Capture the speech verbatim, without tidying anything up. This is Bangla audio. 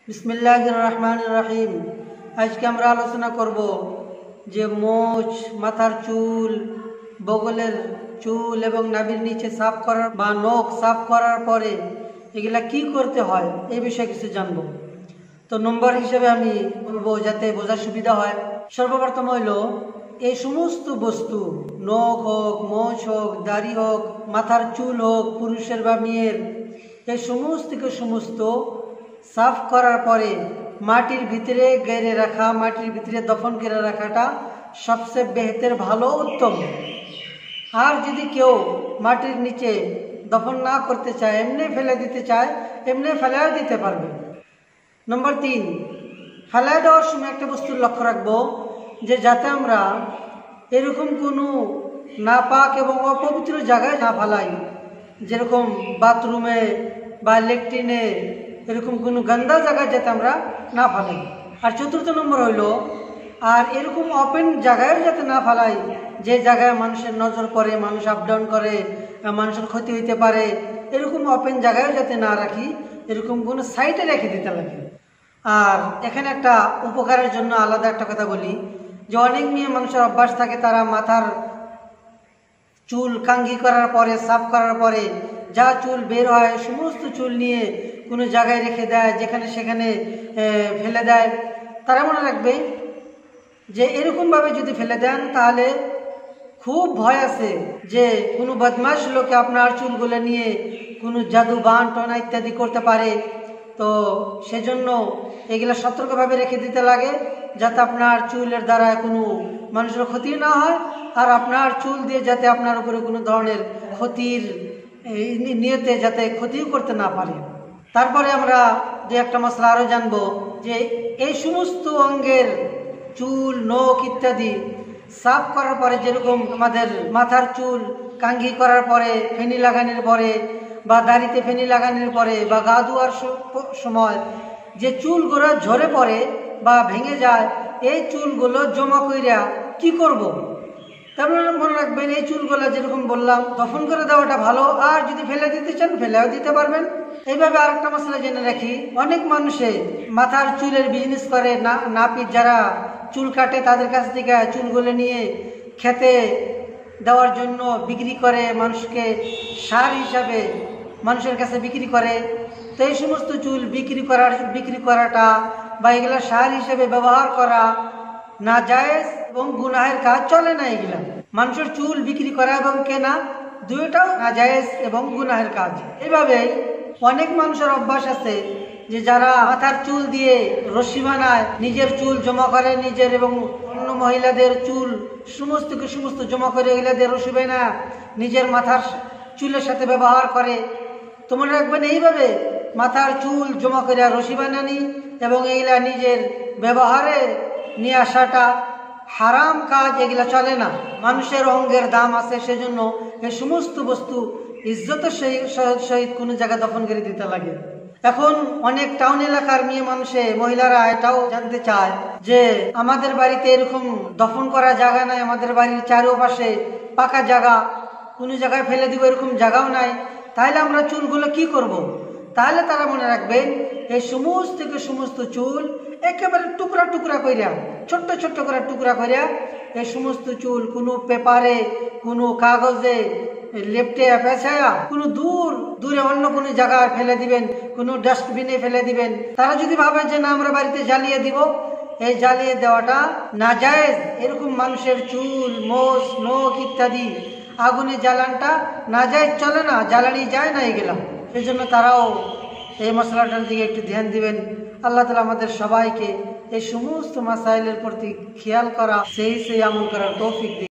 বিসমিল্লাহির রহমানির রহিম। আজকে আমরা আলোচনা করব যে মোচ, মাথার চুল, বগলের চুল এবং নাভির নিচে সাফ করার বা নখ সাফ করার পরে এগুলা কি করতে হয় এই বিষয়ে কিছু জানব। তো নম্বর হিসেবে আমি বলবো যাতে বোঝার সুবিধা হয়, সর্বপ্রথম হইল এই সমস্ত বস্তু নখ হোক, মোচ হোক, দাড়ি হোক, মাথার চুল হোক, পুরুষের বা মেয়ের, এই সমস্ত সমস্ত সাফ করার পরে মাটির ভিতরে গেড়ে রাখা, মাটির ভিতরে দফন করে রাখাটা সবচেয়ে বেহতের, ভালো, উত্তম। আর যদি কেউ মাটির নিচে দফন না করতে চায়, এমনি ফেলে দিতে চায়, এমনি ফেলেও দিতে পারবে। নম্বর তিন, ফেলে দেওয়ার সময় একটা বস্তুর লক্ষ্য রাখবো যে যাতে আমরা এরকম কোনো নাপাক এবং অপবিত্র জায়গায় না ফেলাই, যেরকম বাথরুমে বা ল্যাট্রিনে, এরকম কোনো গন্দা জায়গায় যাতে আমরা না ফেলাই। আর চতুর্থ নম্বর হইল, আর এরকম ওপেন জায়গায় যাতে না ফেলাই যে জায়গায় মানুষের নজর পড়ে, মানুষ আপ ডাউন করে, মানুষের ক্ষতি হইতে পারে, এরকম ওপেন জায়গায় যাতে না রাখি, এরকম কোনো সাইডে রেখে দিতে লাগে। আর এখানে একটা উপকারের জন্য আলাদা একটা কথা বলি যে অনেক মেয়ে মানুষের অভ্যাস থাকে, তারা মাথার চুল কাঙ্গি করার পরে, সাফ করার পরে যা চুল বের হয় সমস্ত চুল নিয়ে কোনো জায়গায় রেখে দেয়, যেখানে সেখানে ফেলে দেয়। তারা মনে রাখবে যে এরকমভাবে যদি ফেলে দেন তাহলে খুব ভয় আছে যে কোনো বদমাশ লোকে আপনার চুলগুলো নিয়ে কোনো জাদু, বান টনা ইত্যাদি করতে পারে। তো সেজন্য এগুলা সতর্কভাবে রেখে দিতে লাগে যাতে আপনার চুলের দ্বারা কোনো মানুষের ক্ষতি না হয়, আর আপনার চুল দিয়ে যাতে আপনার উপরে কোনো ধরনের ক্ষতির নিয়তে যাতে ক্ষতিও করতে না পারে। তারপরে আমরা যে একটা মশলা আরও জানবো যে এই সমস্ত অঙ্গের চুল, নখ ইত্যাদি সাফ করার পরে, যেরকম আমাদের মাথার চুল কাঙ্ঘি করার পরে, ফেনি লাগানোর পরে, বা দাড়িতে ফেনি লাগানোর পরে, বা গা ধোয়ার সময় যে চুলগুলো ঝরে পড়ে বা ভেঙে যায়, এই চুলগুলো জমা কইরা কি করব? তারপরে মনে রাখবেন এই চুলগুলো যেরকম বললাম দফন করে দেওয়াটা ভালো, আর যদি ফেলে দিতে চান ফেলেও দিতে পারবেন। এইভাবে আরেকটা মশলা জেনে রাখি, অনেক মানুষে মাথার চুলের বিজনেস করে, না নাপিত যারা চুল কাটে তাদের কাছ থেকে চুলগুলো নিয়ে খেতে দেওয়ার জন্য বিক্রি করে, মানুষকে সার হিসাবে মানুষের কাছে বিক্রি করে। তো এই সমস্ত চুল বিক্রি করার বিক্রি করাটা বা এগুলা সার হিসেবে ব্যবহার করা না জায়েজ এবং গুনাহের কাজ, চলে না। এগুলা মানুষের চুল বিক্রি করা এবং কেনা দুইটাও না জায়েজ এবং গুনাহের কাজ। এইভাবেই অনেক মানুষের অভ্যাস আছে যে যারা মাথার চুল দিয়ে রশি বানায়, নিজের চুল জমা করে, নিজের এবং অন্য মহিলাদের চুল সমস্ত সমস্ত জমা করে এগুলাদের রশি বানায় নিজের মাথার চুলের সাথে ব্যবহার করে। তো মনে রাখবেন এইভাবে মাথার চুল জমা করে রশি বানানি এবং এইগুলা নিজের ব্যবহারে নিয়ে আসাটা হারাম কাজ, এগুলা চলে না। মানুষের অঙ্গের দাম আছে, সেজন্য এই সমস্ত বস্তু ইজ্জতের সহিত কোনো জায়গায় দফন করে দিতে লাগে। এখন অনেক টাউন এলাকার মেয়ে মানুষে, মহিলারা এটাও জানতে চায় যে আমাদের বাড়িতে এরকম দফন করা জায়গা নাই, আমাদের বাড়ির চারপাশে পাকা জায়গা, কোনো জায়গায় ফেলে দিব এরকম জায়গাও নাই, তাহলে আমরা চুলগুলো কি করব? তাহলে তারা মনে রাখবেন এই সমস্ত থেকে সমস্ত চুল একেবারে টুকরা টুকরা করিয়া, ছোট্ট ছোট্ট করে টুকরা করিয়া এই সমস্ত চুল কোনো পেপারে, কোনো কাগজে লেপটে পেঁচায়া কোনো দূর দূরে অন্য কোনো জায়গায় ফেলে দিবেন, কোনো ডাস্টবিনে ফেলে দিবেন। তারা যদি ভাবে যে না আমরা বাড়িতে জ্বালিয়ে দিব, এই জ্বালিয়ে দেওয়াটা নাজায়েজ। এরকম মানুষের চুল, মোচ, নখ ইত্যাদি আগুনে জ্বালানটা নাজায়েজ, চলে না, জ্বালানি যায় না এগুলা। সেই জন্য তারাও এই মশলাটার দিকে একটু ধ্যান দিবেন। আল্লাহ তাআলা আমাদের সবাইকে এই সমস্ত মাসাইলের প্রতি খেয়াল করা, সেই সেই আমল করার তৌফিক দিন।